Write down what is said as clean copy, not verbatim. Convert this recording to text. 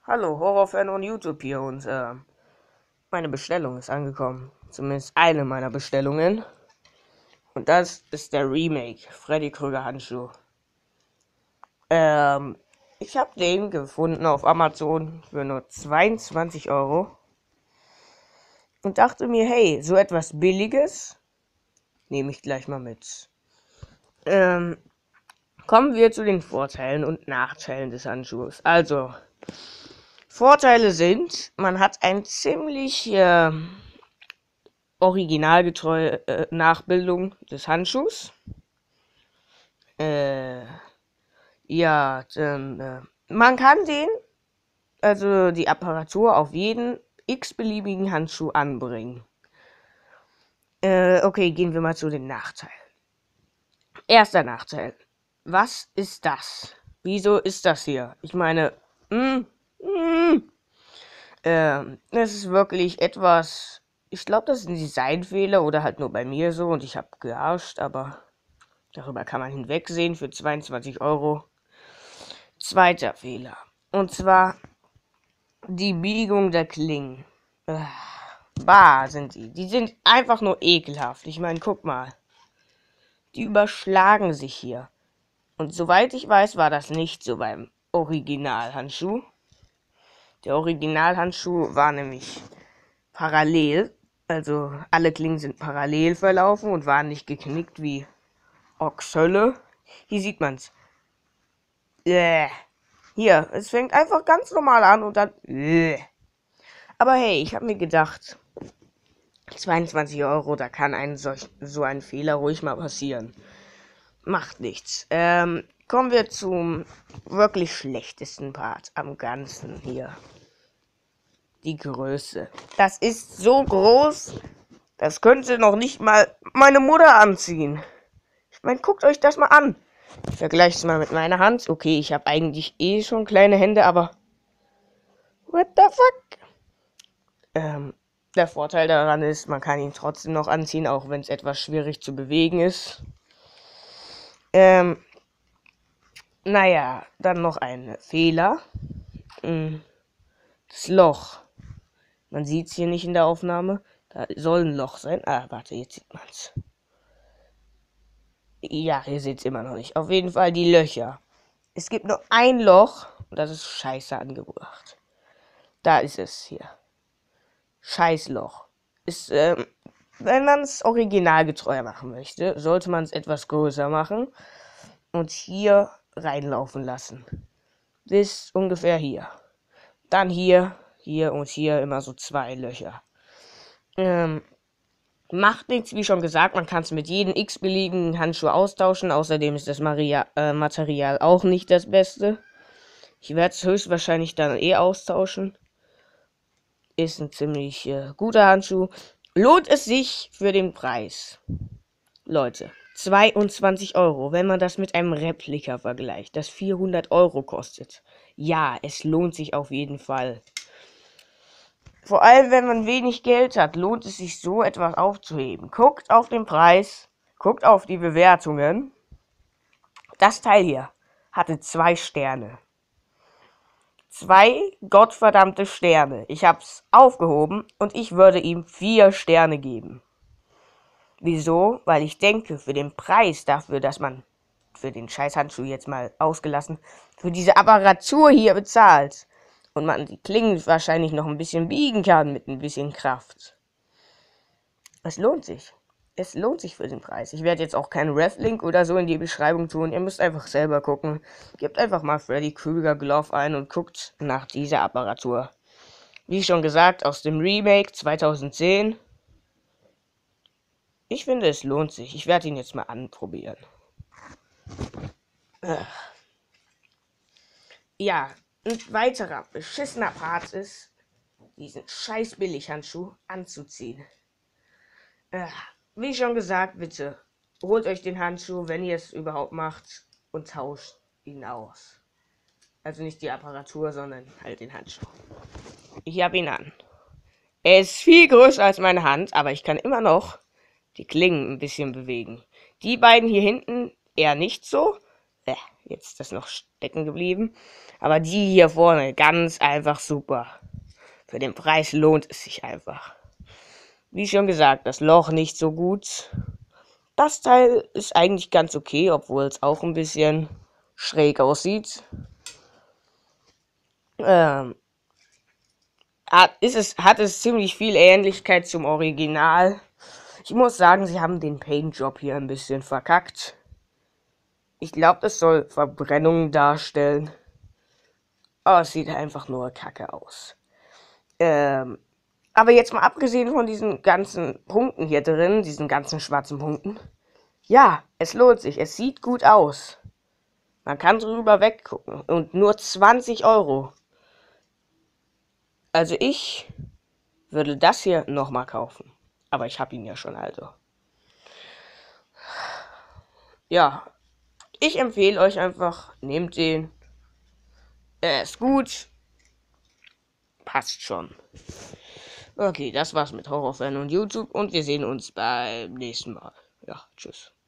Hallo, Horrorfan und YouTube hier und meine Bestellung ist angekommen. Zumindest eine meiner Bestellungen. Und das ist der Remake Freddy Krüger Handschuh. Ich habe den gefunden auf Amazon für nur 22 Euro und dachte mir, hey, so etwas Billiges nehme ich gleich mal mit. Kommen wir zu den Vorteilen und Nachteilen des Handschuhs. Also, Vorteile sind, man hat ein ziemlich originalgetreue Nachbildung des Handschuhs. Ja, dann, man kann also die Apparatur, auf jeden x-beliebigen Handschuh anbringen. Okay, gehen wir mal zu den Nachteilen. Erster Nachteil. Was ist das? Wieso ist das hier? Ich meine, es ist wirklich etwas. Ich glaube, das ist ein Designfehler oder halt nur bei mir so und ich habe gearscht, aber darüber kann man hinwegsehen für 22 Euro. Zweiter Fehler. Und zwar die Biegung der Klingen. Bah, sind die. Die sind einfach nur ekelhaft. Ich meine, guck mal. Die überschlagen sich hier. Und soweit ich weiß, war das nicht so beim Originalhandschuh. Der Originalhandschuh war nämlich parallel. Also alle Klingen sind parallel verlaufen und waren nicht geknickt wie Ochshölle. Hier sieht man's. Hier, es fängt einfach ganz normal an und dann. Aber hey, ich habe mir gedacht, 22 Euro, da kann so ein Fehler ruhig mal passieren. Macht nichts. Kommen wir zum wirklich schlechtesten Part am Ganzen hier. Die Größe. Das ist so groß, das könnte noch nicht mal meine Mutter anziehen. Ich meine, guckt euch das mal an. Ich vergleiche es mal mit meiner Hand. Okay, ich habe eigentlich schon kleine Hände, aber what the fuck? Der Vorteil daran ist, man kann ihn trotzdem noch anziehen, auch wenn es etwas schwierig zu bewegen ist. Naja, dann noch ein Fehler. Das Loch. Man sieht es hier nicht in der Aufnahme. Da soll ein Loch sein. Ah, warte, jetzt sieht man es. Ja, hier seht es immer noch nicht. Auf jeden Fall die Löcher. Es gibt nur ein Loch und das ist scheiße angebracht. Da ist es hier. Scheißloch. Wenn man es originalgetreuer machen möchte, sollte man es etwas größer machen und hier reinlaufen lassen. Bis ungefähr hier. Dann hier, hier und hier immer so 2 Löcher. Macht nichts, wie schon gesagt, man kann es mit jedem x-beliebigen Handschuh austauschen. Außerdem ist das Material auch nicht das Beste. Ich werde es höchstwahrscheinlich dann austauschen. Ist ein ziemlich guter Handschuh. Lohnt es sich für den Preis? Leute, 22 Euro, wenn man das mit einem Replika vergleicht, das 400 Euro kostet. Ja, es lohnt sich auf jeden Fall. Vor allem, wenn man wenig Geld hat, lohnt es sich, so etwas aufzuheben. Guckt auf den Preis, guckt auf die Bewertungen. Das Teil hier hatte 2 Sterne. 2 gottverdammte Sterne. Ich hab's aufgehoben und ich würde ihm 4 Sterne geben. Wieso? Weil ich denke, für den Preis dafür, dass man für den Scheißhandschuh jetzt mal ausgelassen, für diese Apparatur hier bezahlt und man die Klingen wahrscheinlich noch ein bisschen biegen kann mit ein bisschen Kraft. Es lohnt sich. Es lohnt sich für den Preis. Ich werde jetzt auch keinen Ref-Link oder so in die Beschreibung tun. Ihr müsst einfach selber gucken. Gebt einfach mal Freddy Krüger Glove ein und guckt nach dieser Apparatur. Wie schon gesagt, aus dem Remake 2010. Ich finde, es lohnt sich. Ich werde ihn jetzt mal anprobieren. Ja, ein weiterer beschissener Part ist, diesen scheiß Billighandschuh anzuziehen. Wie schon gesagt, bitte holt euch den Handschuh, wenn ihr es überhaupt macht, und tauscht ihn aus. Also nicht die Apparatur, sondern halt den Handschuh. Ich habe ihn an. Er ist viel größer als meine Hand, aber ich kann immer noch die Klingen ein bisschen bewegen. Die beiden hier hinten eher nicht so. Jetzt ist das noch stecken geblieben. Aber die hier vorne, ganz einfach super. Für den Preis lohnt es sich einfach. Wie schon gesagt, das Loch nicht so gut. Das Teil ist eigentlich ganz okay, obwohl es auch ein bisschen schräg aussieht. Hat es ziemlich viel Ähnlichkeit zum Original. Ich muss sagen, sie haben den Paintjob hier ein bisschen verkackt. Ich glaube, das soll Verbrennungen darstellen. Aber es sieht einfach nur kacke aus. Aber jetzt mal abgesehen von diesen ganzen Punkten hier drin, diesen ganzen schwarzen Punkten. Ja, es lohnt sich. Es sieht gut aus. Man kann drüber weggucken. Und nur 20 Euro. Also ich würde das hier nochmal kaufen. Aber ich habe ihn ja schon, also. Ja, ich empfehle euch einfach, nehmt den. Er ist gut. Passt schon. Okay, das war's mit Horrorfan und YouTube und wir sehen uns beim nächsten Mal. Ja, tschüss.